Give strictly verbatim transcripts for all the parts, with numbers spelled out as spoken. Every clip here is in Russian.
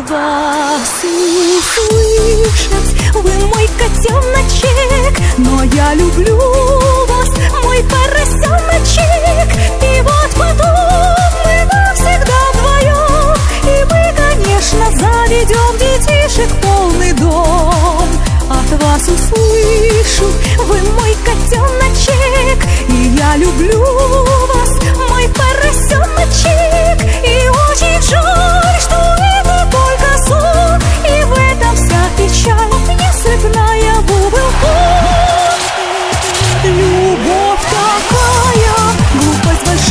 вас услышать, вы мой котеночек, но я люблю вас, мой поросеночек. И вот потом мы навсегда вдвоем, и мы, конечно, заведем детишек полный дом. От вас услышу, вы мой котеночек, и я люблю вас, мой поросеночек. И очень жаль, что это только сон, и в этом вся печаль, если б наяву был он. Любовь такая, глупость большая.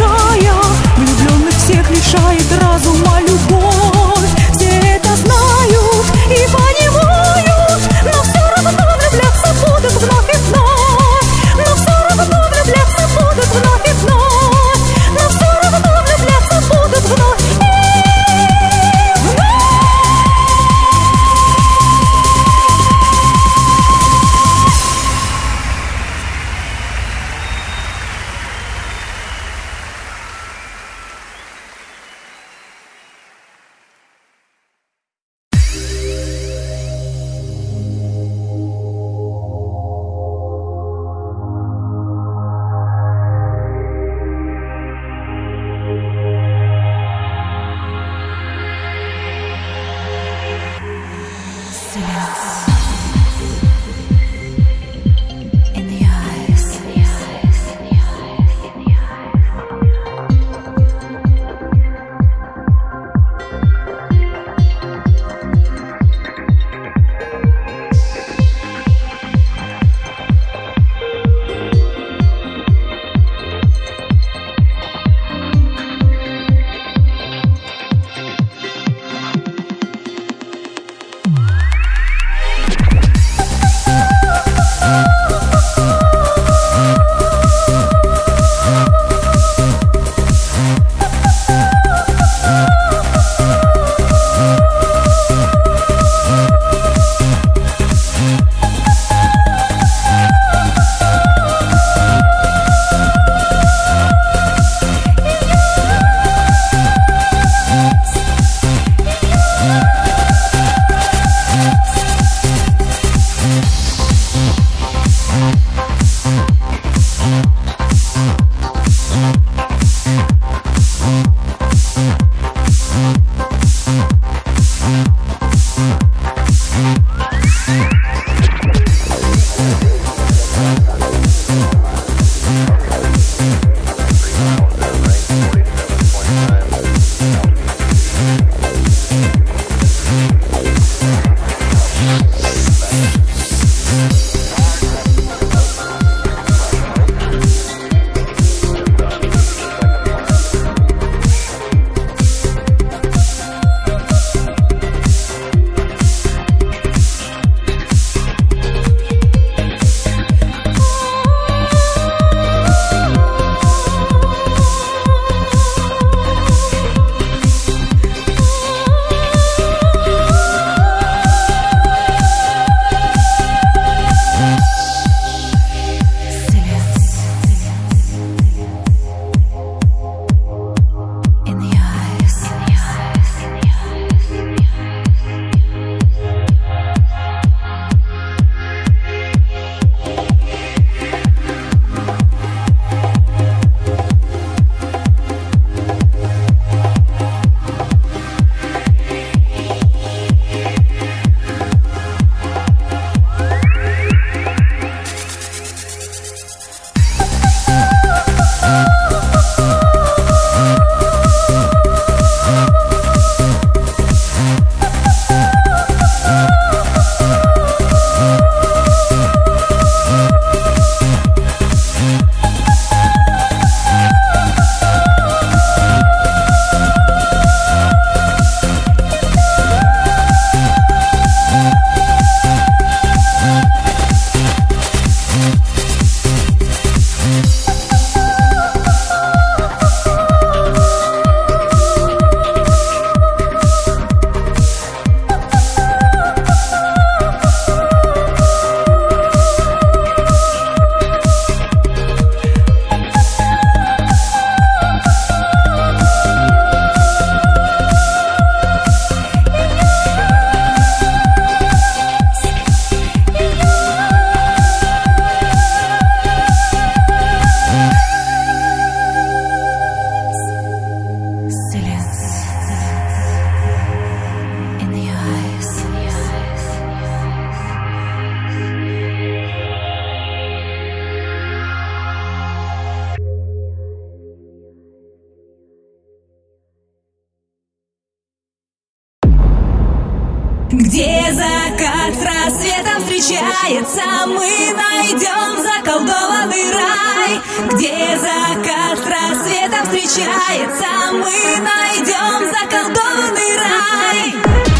Где закат с рассветом встречается, мы найдем заколдованный рай. Где закат с рассветом встречается, мы найдем заколдованный рай.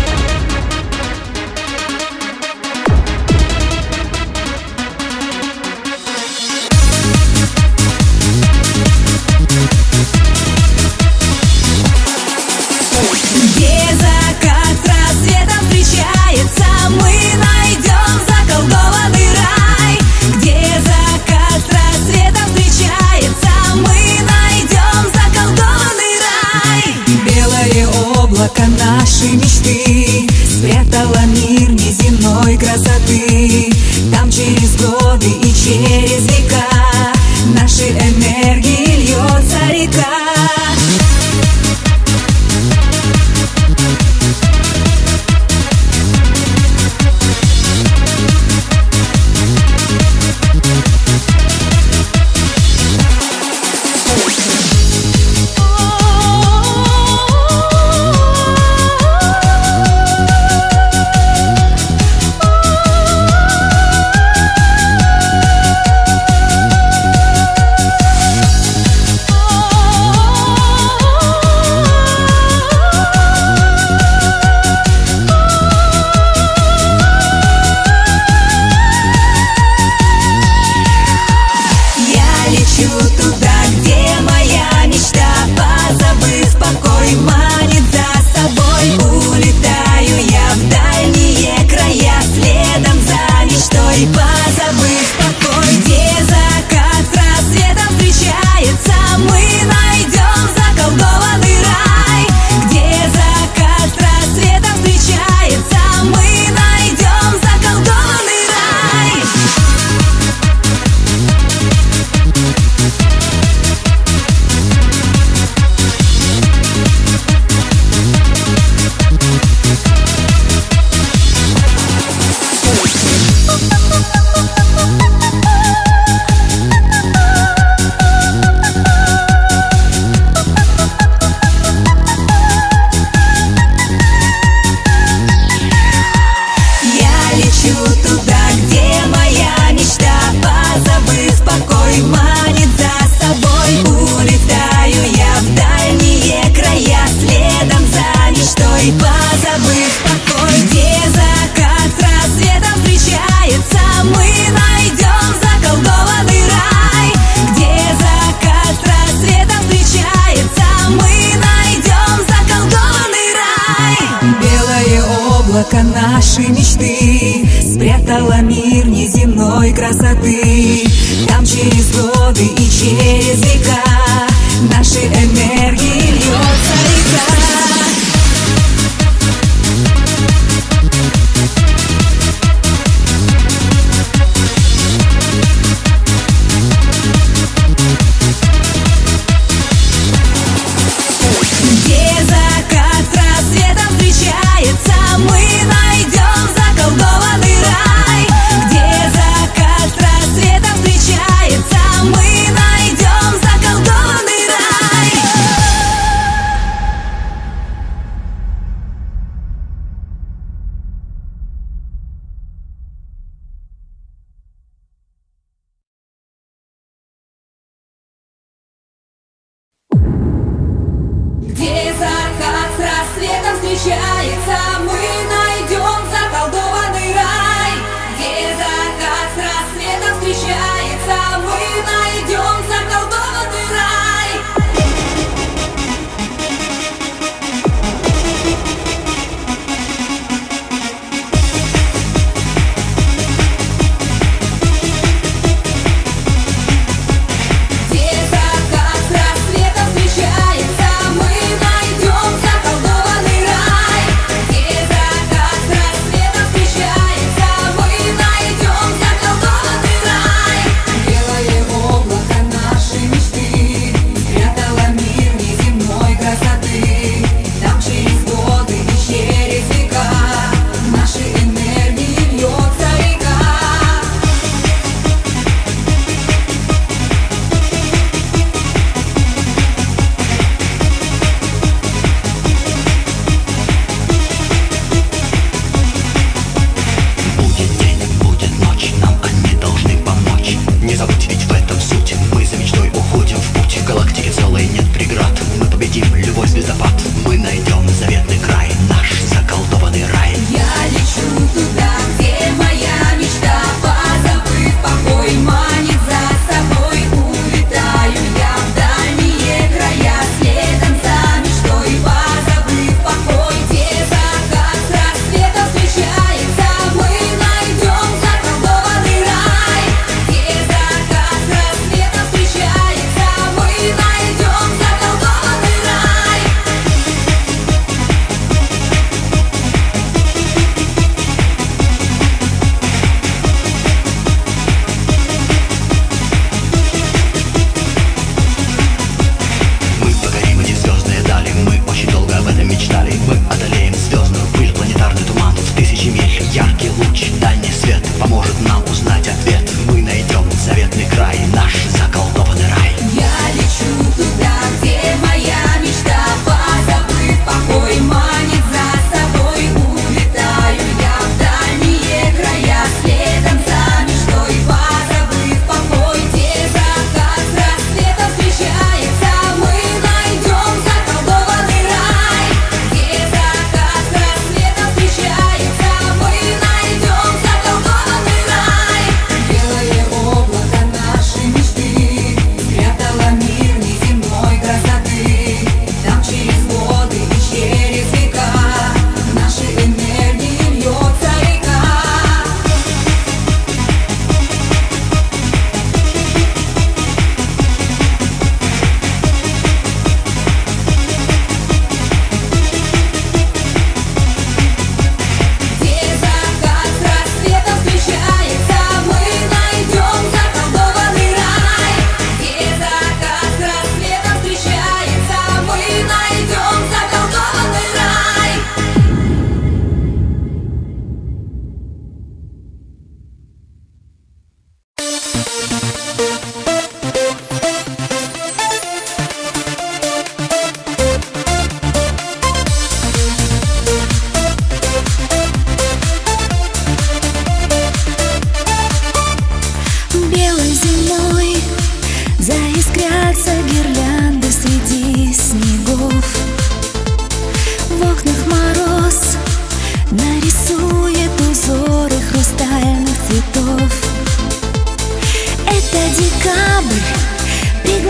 Где закат с рассветом встречается, мы найдем заколдованный рай. Где закат с рассветом встречается, мы найдем заколдованный рай. Белое облако нашей мечты спрятало мир неземной красоты. Там через годы и через века нашей энергии льется река. Облако нашей мечты спрятало мир неземной красоты. Там через годы и через века нашей энергии льется река. Где закат с рассветом встречается, мы найдем заколдованный рай. Где закат с рассветом встречается, мы найдем заколдованный рай. Где закат с рассветом встречается, мы найдем заколдованный рай. Где закат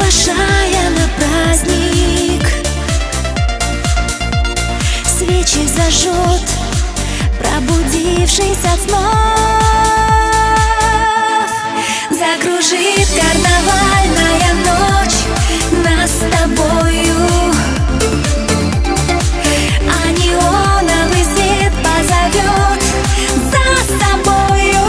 приглашая на праздник. Свечи зажжет пробудившись от снов. Закружит карнавальная ночь нас с тобою, а неоновый свет позовет за собою.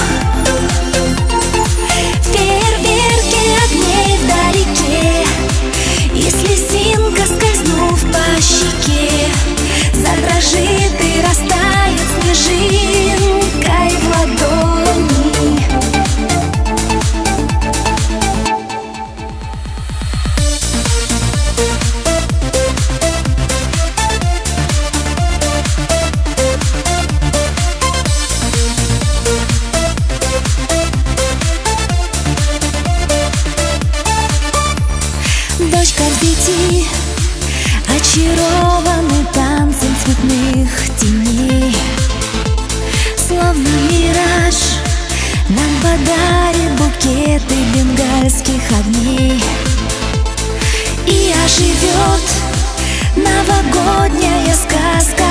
Фейерверки огней вдалеке, и слезинка, скользнув по щеке, задрожит и растает снежинкой в ладони. Дождь конфетти, очарованный танцем цветных теней, словно мираж нам подарит букеты бенгальских огней. И оживет новогодняя сказка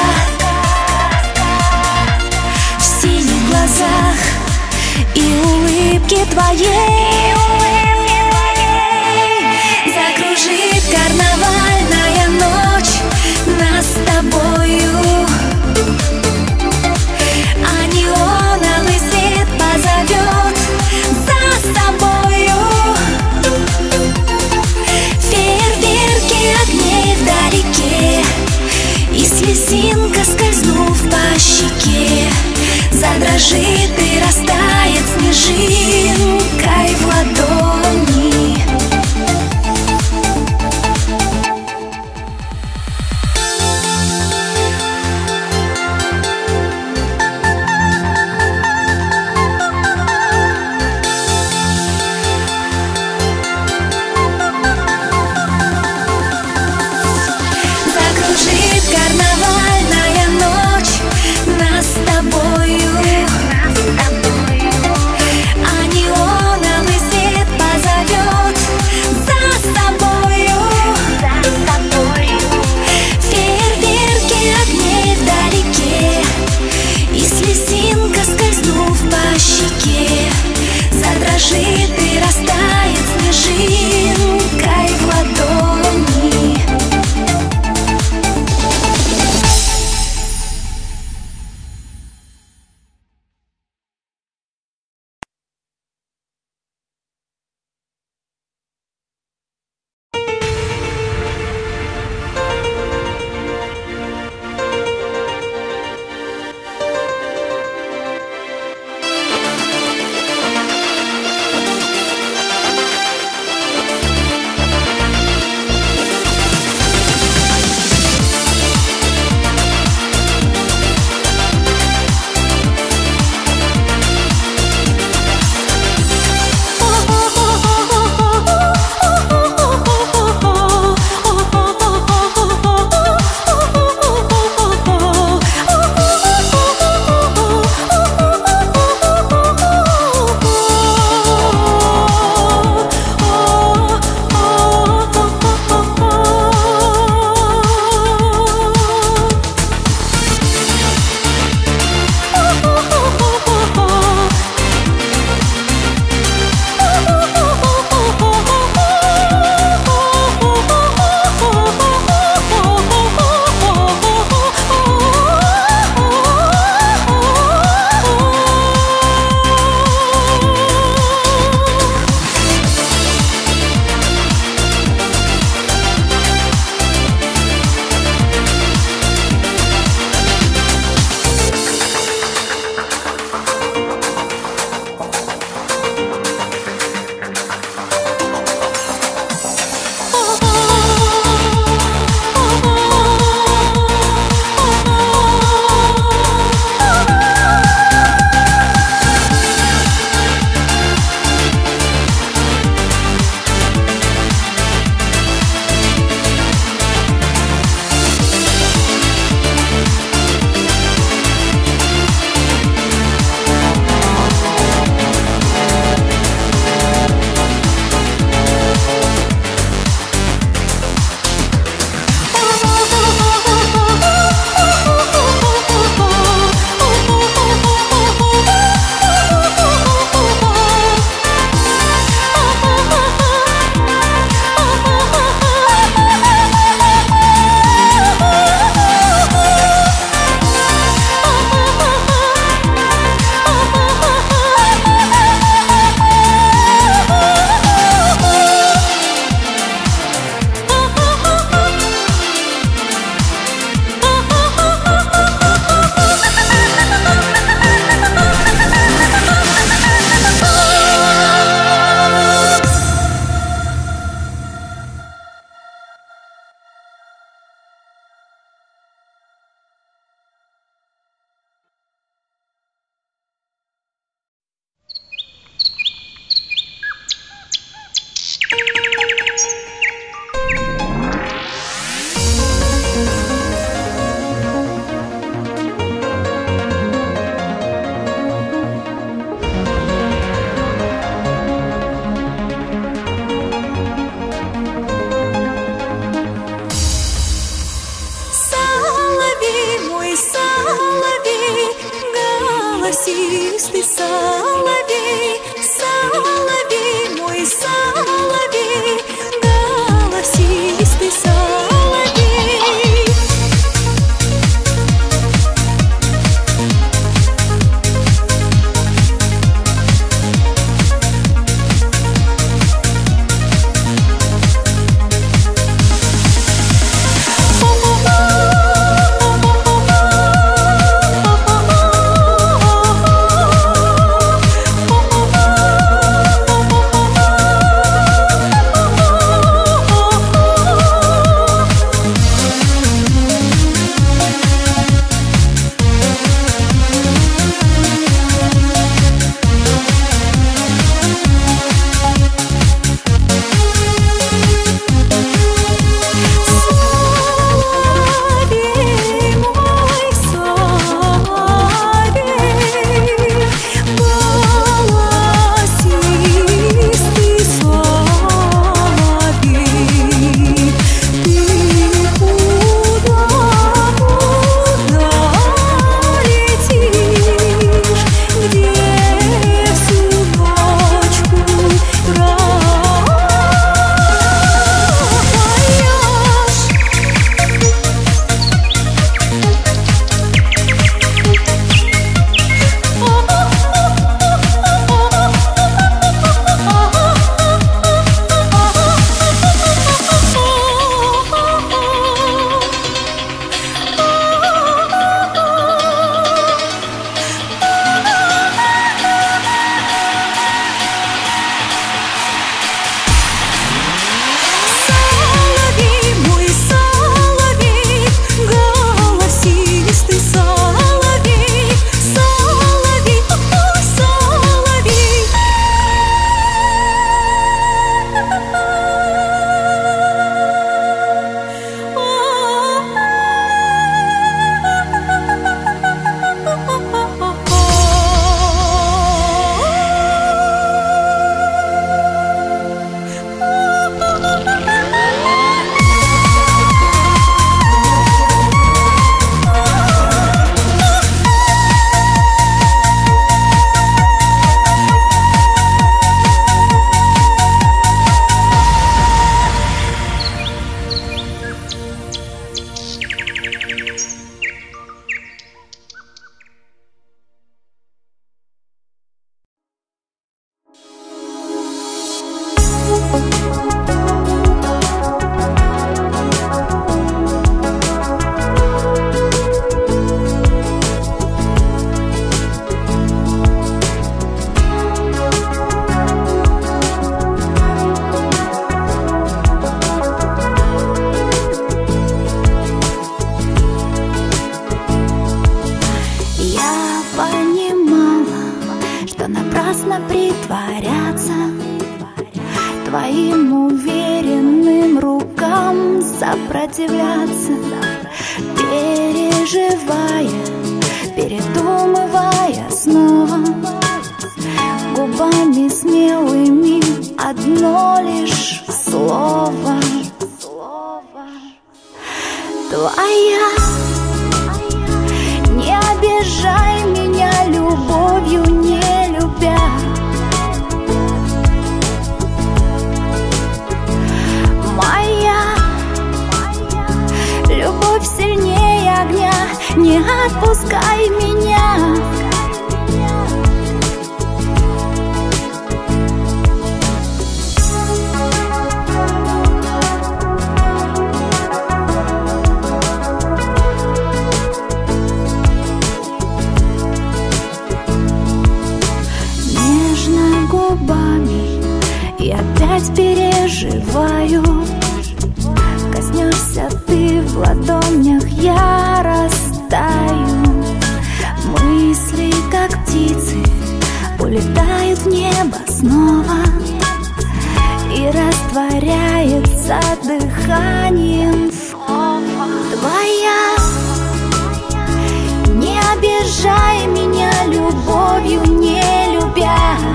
в синих глазах и улыбке твоей. Закружит карнавальная ночь нас с тобою, а неоновый свет позовет за собою. Фейерверки огней вдалеке, и слезинка, скользнув по щеке, задрожит и растает снежинкой в ладони. твоим уверенным рукам сопротивляться, переживая, передумывая снова, губами смелыми одно лишь слово. Твоя, не обижай меня любовью, не любя. Моя любовь сильнее огня, не отпускай меня. И опять переживаю. Коснешься ты в ладонях, я растаю. Мысли, как птицы, улетают в небо снова и растворяется дыханием слова. Твоя, не обижай меня любовью, не любя.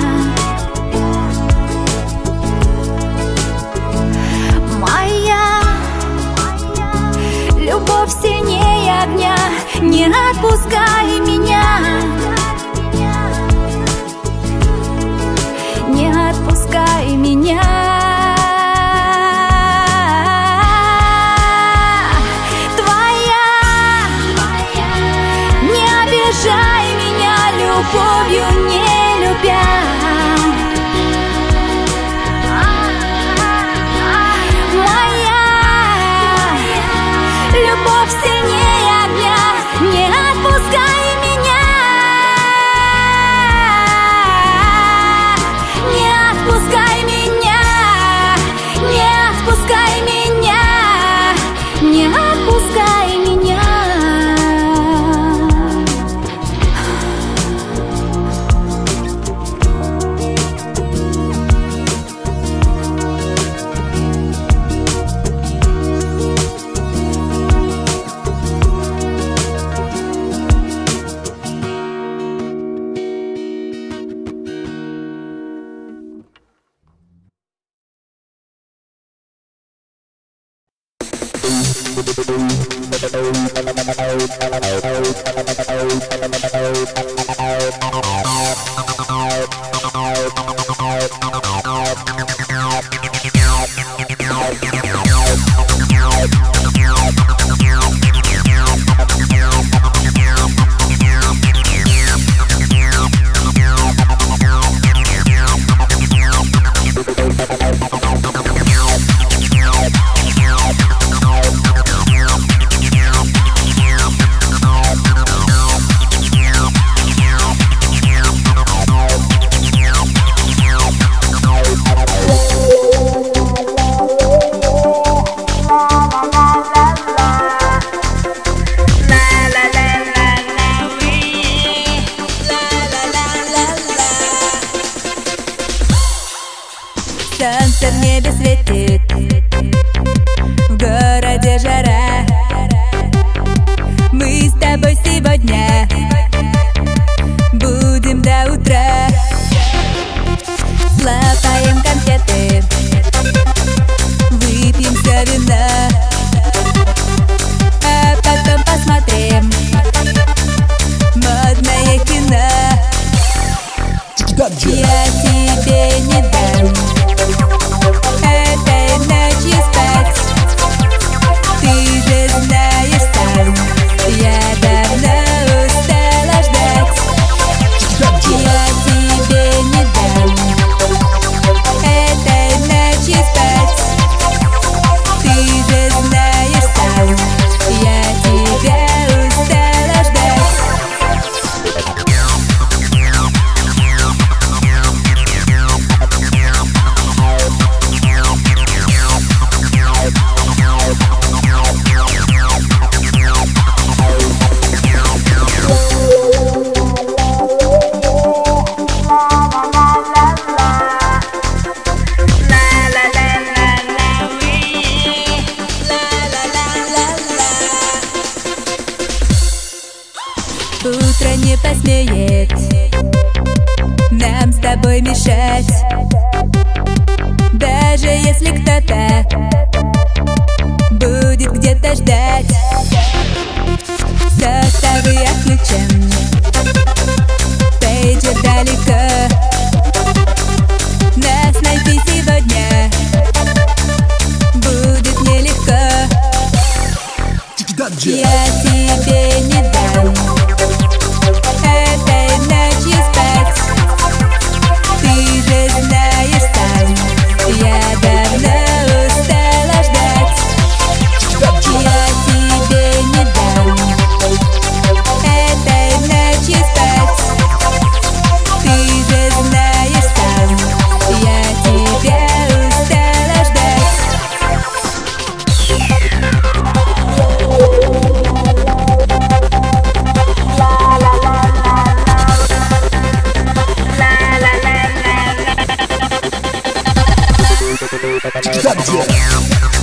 Любовь сильнее огня, не отпускай меня. Не отпускай меня. Твоя, не обижай меня любовью, не любя. Любовь сильнее огня, не отпускай меня. Не отпускай меня, не отпускай меня, не отпускай меня. Солнце в небе светит, в городе жара. Мы с тобой сегодня будем до утра. Слопаем конфеты, выпьем все вина, а потом посмотрим модное кино. Я тебе не дам этой ночью спать. Ты же знаешь сам, я давно устала ждать. Я тебе не дам посмеет нам с тобой мешать. Даже если кто-то будет где-то ждать, составы отключен, пейджер далеко. Нас найти сегодня будет нелегко. Я тебе не дам этой ночью спать. Ты же знаешь сам, я давно устала ждать. Я тебе не дам этой ночью спать. Ты же знаешь сам, я тебя устала ждать. That